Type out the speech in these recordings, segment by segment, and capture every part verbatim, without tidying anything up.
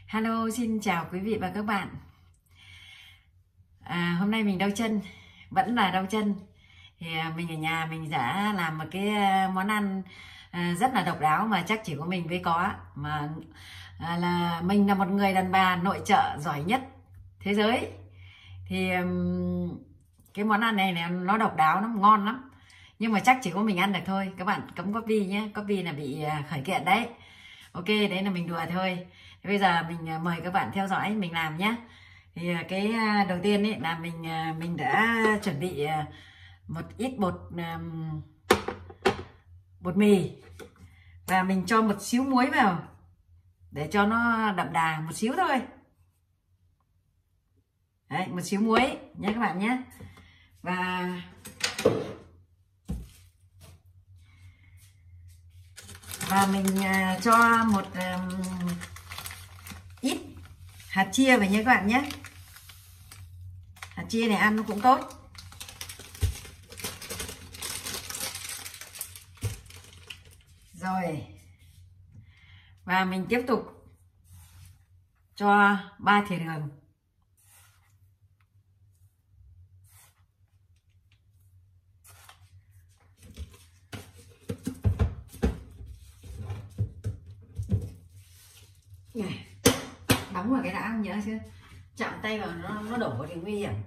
Hello, xin chào quý vị và các bạn. À, hôm nay mình đau chân, vẫn là đau chân. Thì à, mình ở nhà mình đã làm một cái món ăn à, rất là độc đáo mà chắc chỉ có mình mới có. Mà à, là mình là một người đàn bà nội trợ giỏi nhất thế giới. Thì um, cái món ăn này, này nó độc đáo lắm, ngon lắm. Nhưng mà chắc chỉ có mình ăn được thôi. Các bạn cấm copy nhé, copy là bị à, khởi kiện đấy. Ok, đấy là mình đùa thôi. Thế bây giờ mình mời các bạn theo dõi mình làm nhé. Thì cái đầu tiên ấy là mình mình đã chuẩn bị một ít bột bột mì và mình cho một xíu muối vào để cho nó đậm đà một xíu thôi. Đấy, một xíu muối nhé các bạn nhé. Và và mình cho một ít hạt chia vào nhé các bạn nhé. Hạt chia này ăn nó cũng tốt. Rồi. Và mình tiếp tục cho ba thìa đường. Này, đóng vào cái đã không nhớ chưa? Chạm tay vào nó nó đổ thì nguy hiểm.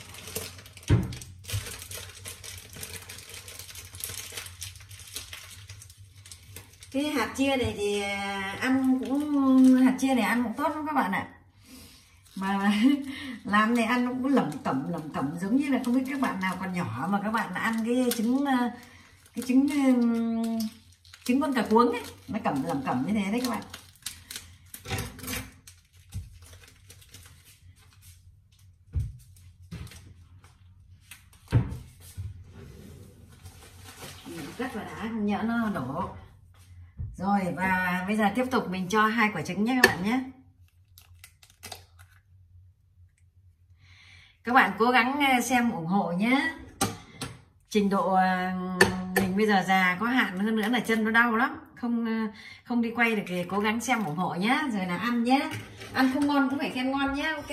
Cái hạt chia này thì ăn cũng hạt chia này ăn cũng tốt lắm các bạn ạ. Mà làm này ăn nó cũng lẩm cẩm lẩm cẩm giống như là không biết các bạn nào còn nhỏ mà các bạn ăn cái trứng cái trứng trứng con cà cuống ấy, nó cẩm lẩm cẩm như thế đấy các bạn. Cất vào đá không nhỡ nó đổ. Rồi và bây giờ tiếp tục mình cho hai quả trứng nhé các bạn nhé. Các bạn cố gắng xem ủng hộ nhé. Trình độ mình bây giờ già có hạn, hơn nữa là chân nó đau lắm, không không đi quay được thì cố gắng xem ủng hộ nhé. Rồi là ăn nhé, ăn không ngon cũng phải khen ngon nhé. Ok.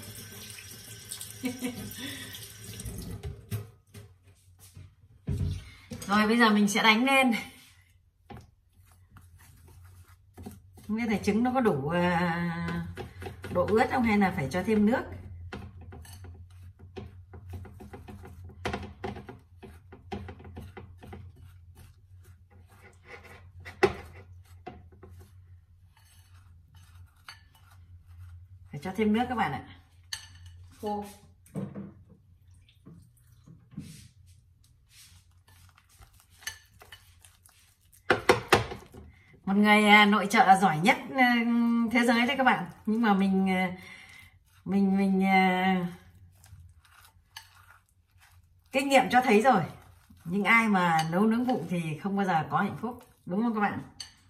Rồi bây giờ mình sẽ đánh lên. Không biết là trứng nó có đủ độ ướt không hay là phải cho thêm nước. Phải cho thêm nước các bạn ạ. Khô. Một người nội trợ giỏi nhất thế giới đấy các bạn. Nhưng mà mình mình mình kinh nghiệm cho thấy rồi, những ai mà nấu nướng vụng thì không bao giờ có hạnh phúc, đúng không các bạn?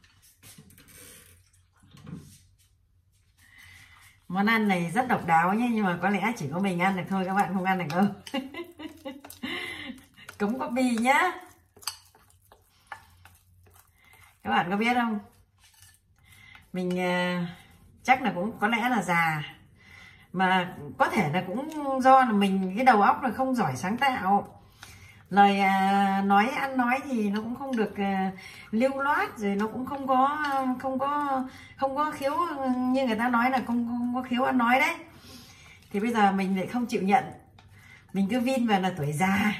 Món ăn này rất độc đáo nhé, nhưng mà có lẽ chỉ có mình ăn được thôi, các bạn không ăn được đâu. Cấm copy nhá. Các bạn có biết không, mình uh, chắc là cũng có lẽ là già, mà có thể là cũng do là mình cái đầu óc là không giỏi sáng tạo, lời uh, nói ăn nói thì nó cũng không được uh, lưu loát, rồi nó cũng không có không có không có khiếu như người ta nói là không, không có khiếu ăn nói đấy. Thì bây giờ mình lại không chịu nhận, mình cứ vin vào là tuổi già.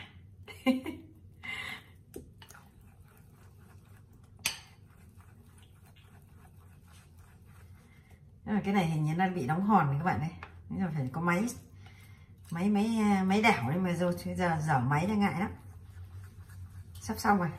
Cái này hình như nó bị đóng hòn này các bạn này, bây giờ phải có máy máy máy máy đảo đấy mà rồi bây giờ dở máy ra ngại lắm. Sắp xong rồi.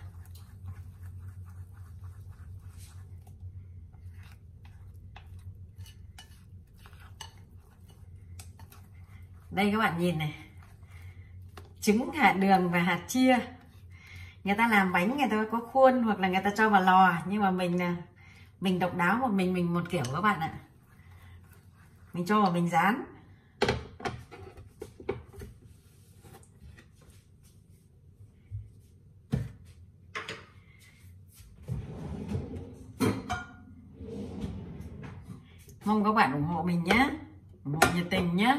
Đây các bạn nhìn này, trứng, hạt đường và hạt chia. Người ta làm bánh người ta có khuôn hoặc là người ta cho vào lò, nhưng mà mình là mình độc đáo một mình mình một kiểu các bạn ạ. Mình cho vào mình rán. Mong các bạn ủng hộ mình nhé, ủng hộ nhiệt tình nhé.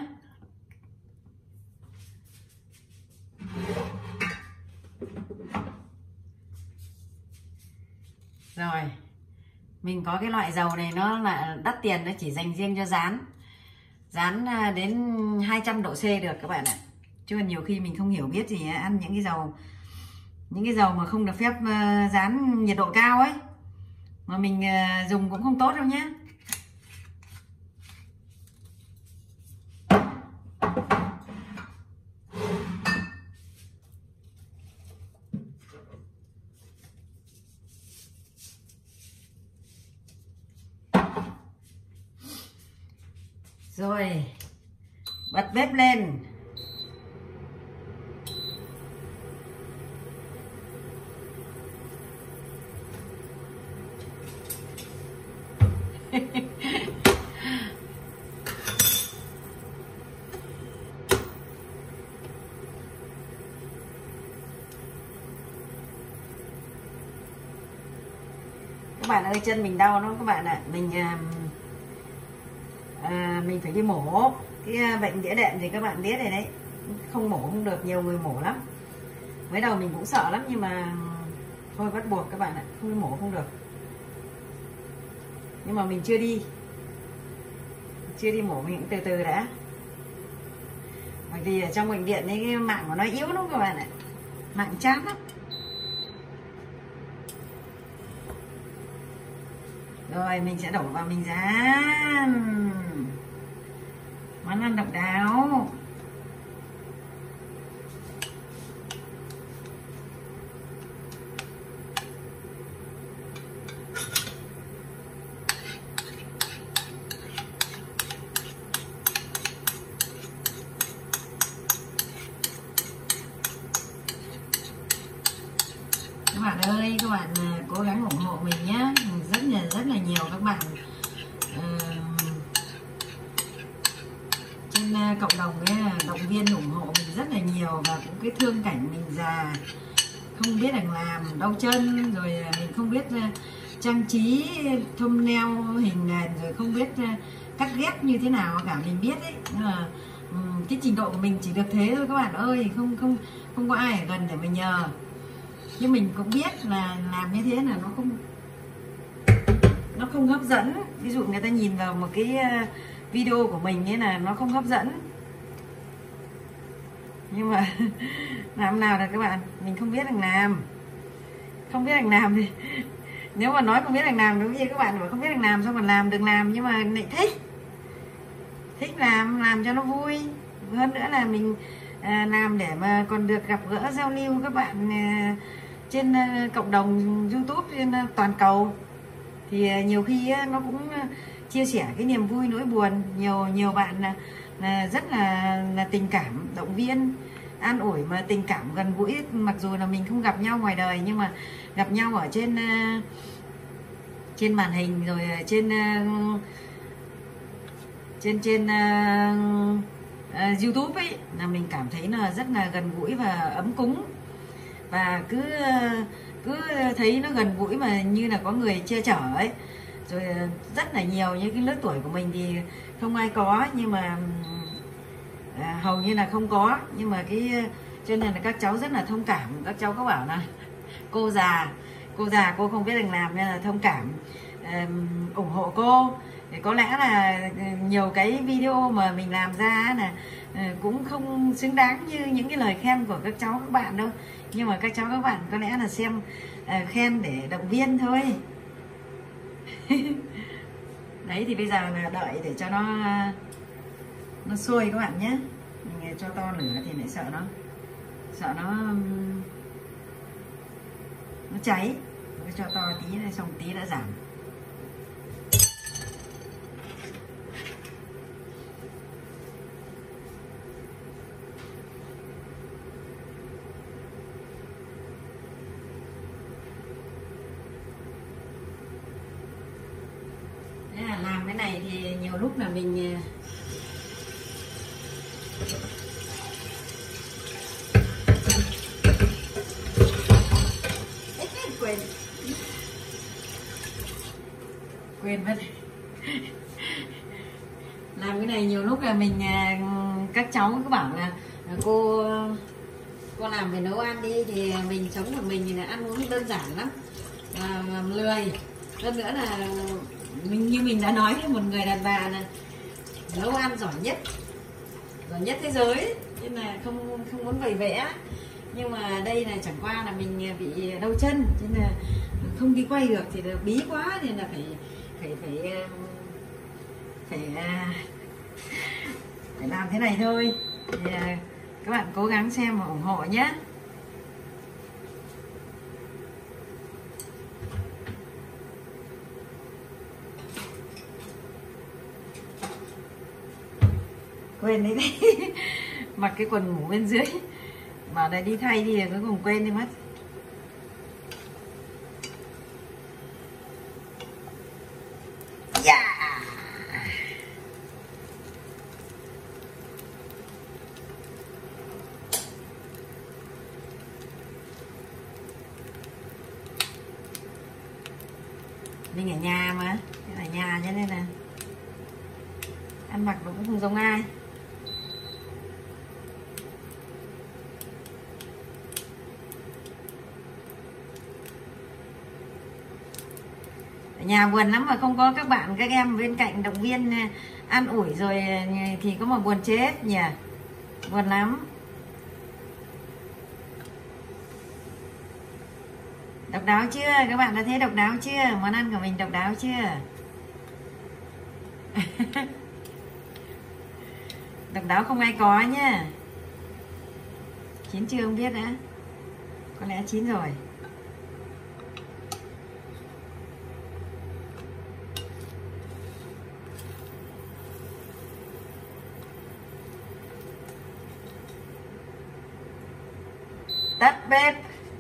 Rồi, mình có cái loại dầu này nó là đắt tiền, nó chỉ dành riêng cho rán. Rán đến hai trăm độ C được các bạn ạ. Chứ nhiều khi mình không hiểu biết gì ăn những cái dầu những cái dầu mà không được phép rán nhiệt độ cao ấy, mà mình dùng cũng không tốt đâu nhé. Rồi, bật bếp lên. Các bạn ơi, chân mình đau lắm các bạn ạ. Mình à, mình phải đi mổ cái bệnh đĩa đệm thì các bạn biết rồi đấy, không mổ không được, nhiều người mổ lắm. Mới đầu mình cũng sợ lắm nhưng mà thôi bắt buộc các bạn ạ, không đi mổ không được. Nhưng mà mình chưa đi chưa đi mổ, mình cũng từ từ đã, bởi vì ở trong bệnh viện ấy cái mạng của nó yếu lắm các bạn ạ, mạng chát lắm. Rồi mình sẽ đổ vào mình rán. Món ăn độc đáo. Các bạn ơi, các bạn cố gắng ủng hộ mình nhé, rất là rất là nhiều các bạn uh, trên uh, cộng đồng ấy, động viên ủng hộ mình rất là nhiều, và cũng cái thương cảnh mình già không biết là làm đau chân, rồi mình không biết uh, trang trí thumbnail hình nền, rồi không biết uh, cắt ghép như thế nào cả, mình biết đấy. Nhưng mà um, cái trình độ của mình chỉ được thế thôi các bạn ơi, không không không có ai ở gần để mình nhờ. Nhưng mình cũng biết là làm như thế là nó không nó không hấp dẫn. Ví dụ người ta nhìn vào một cái video của mình ấy là nó không hấp dẫn, nhưng mà làm nào được các bạn, mình không biết đừng làm, không biết đừng làm thì nếu mà nói không biết đừng làm, đúng như các bạn bảo không biết đừng làm, xong còn làm đừng làm, nhưng mà lại thích thích làm làm cho nó vui. Hơn nữa là mình à, làm để mà còn được gặp gỡ giao lưu các bạn à, trên uh, cộng đồng YouTube trên uh, toàn cầu, thì uh, nhiều khi uh, nó cũng uh, chia sẻ cái niềm vui nỗi buồn. Nhiều nhiều bạn uh, uh, rất là là tình cảm, động viên, an ủi mà tình cảm gần gũi, mặc dù là mình không gặp nhau ngoài đời nhưng mà gặp nhau ở trên uh, trên màn hình, rồi trên uh, trên trên uh, uh, YouTube ấy, là mình cảm thấy là rất là gần gũi và ấm cúng, và cứ cứ thấy nó gần gũi mà như là có người che chở ấy. Rồi rất là nhiều những cái lứa tuổi của mình thì không ai có, nhưng mà à, hầu như là không có, nhưng mà cái cho nên là các cháu rất là thông cảm. Các cháu có bảo là cô già cô già cô không biết đừng làm, nên là thông cảm, um, ủng hộ cô. Thì có lẽ là nhiều cái video mà mình làm ra là cũng không xứng đáng như những cái lời khen của các cháu các bạn đâu, nhưng mà các cháu các bạn có lẽ là xem uh, khen để động viên thôi. Đấy, thì bây giờ là đợi để cho nó nó sôi các bạn nhé. Mình cho to lửa thì lại sợ nó sợ nó nó cháy. Tôi cho to tí này, xong tí đã giảm. Làm cái này thì nhiều lúc là mình quên quên mất làm cái này nhiều lúc là mình các cháu cứ bảo là cô cô làm về nấu ăn đi, thì mình sống một mình thì là ăn uống đơn giản lắm, à, lười. Hơn nữa là mình như mình đã nói với một người đàn bà là nấu ăn giỏi nhất giỏi nhất thế giới, nên là không không muốn vầy vẽ. Nhưng mà đây là chẳng qua là mình bị đau chân, nên là không đi quay được thì là bí quá, nên là phải phải phải phải phải làm thế này thôi. Thì các bạn cố gắng xem và ủng hộ nhé. Quên đấy, đấy. Mặc cái quần ngủ bên dưới, bảo là đi thay đi, cuối cùng quên đi mất. Yeah. Mình ở nhà mà, ở nhà cho nên là ăn mặc cũng không giống ai. Ở nhà buồn lắm mà không có các bạn các em bên cạnh động viên an ủi rồi thì có mà buồn chết nhỉ, buồn lắm. Độc đáo chưa? Các bạn đã thấy độc đáo chưa? Món ăn của mình độc đáo chưa? Độc đáo không ai có nhá. Chín chưa không biết nữa. Có lẽ chín rồi. Tắt bếp.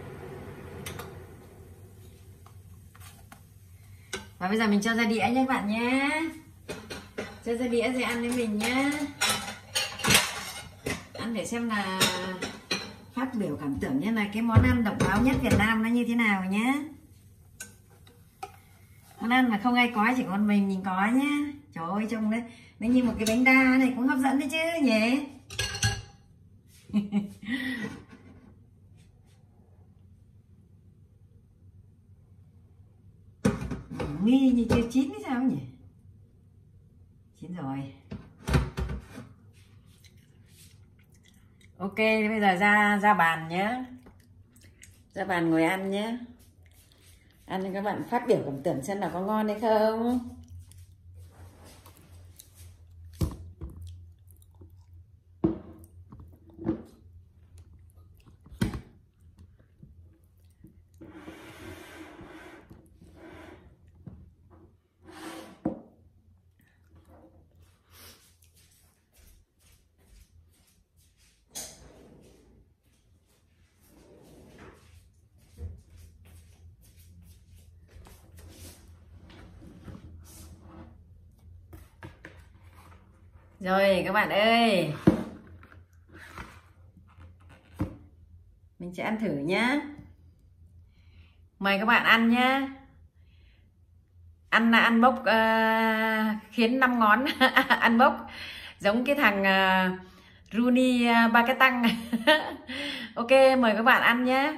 Và bây giờ mình cho ra đĩa nha các bạn nhé. Cho ra đĩa rồi ăn với mình nhé. Ăn để xem là phát biểu cảm tưởng như là cái món ăn độc đáo nhất Việt Nam nó như thế nào nhé. Món ăn mà không ai có, chỉ còn mình mình có nhé. Trời ơi, trông đấy nó như một cái bánh đa này, cũng hấp dẫn đấy chứ nhỉ. Nghi như chưa chín hay sao nhỉ? Chín rồi. Ok, bây giờ ra ra bàn nhé. Ra bàn ngồi ăn nhé. Ăn thì các bạn phát biểu cảm tưởng xem là có ngon hay không. Rồi các bạn ơi, mình sẽ ăn thử nhá. Mời các bạn ăn nhá. Ăn là ăn bốc uh, khiến năm ngón. Ăn bốc giống cái thằng uh, Rooney uh, ba cái tăng. Ok, mời các bạn ăn nhé.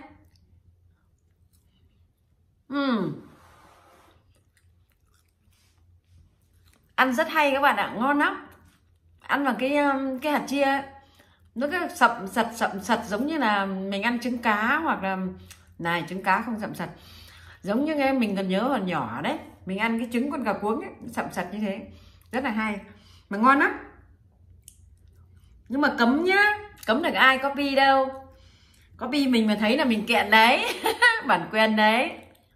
uhm. Ăn rất hay các bạn ạ, ngon lắm. Ăn vào cái cái hạt chia nó cứ sậm sật sậm sật giống như là mình ăn trứng cá, hoặc là này trứng cá không sậm sật, giống như em mình còn nhớ còn nhỏ đấy, mình ăn cái trứng con gà cuống ấy, sậm sật như thế, rất là hay mà ngon lắm. Nhưng mà cấm nhá, cấm được ai copy đâu, copy mình mà thấy là mình kiện đấy. Bản quyền đấy.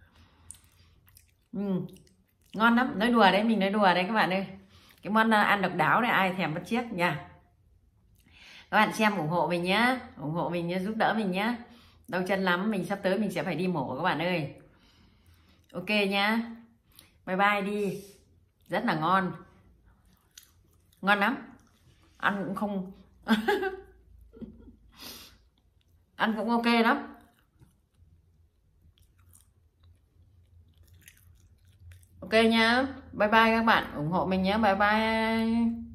Ừ. Ngon lắm, nói đùa đấy, mình nói đùa đấy các bạn ơi. Cái món ăn độc đáo này ai thèm bắt chiếc nha. Các bạn xem ủng hộ mình nhé, ủng hộ mình nhé, giúp đỡ mình nhé. Đau chân lắm, mình sắp tới mình sẽ phải đi mổ các bạn ơi. Ok nhá. Bye bye đi. Rất là ngon. Ngon lắm. Ăn cũng không ăn cũng ok lắm. Ok nhá. Bye bye các bạn, ủng hộ mình nhé. Bye bye.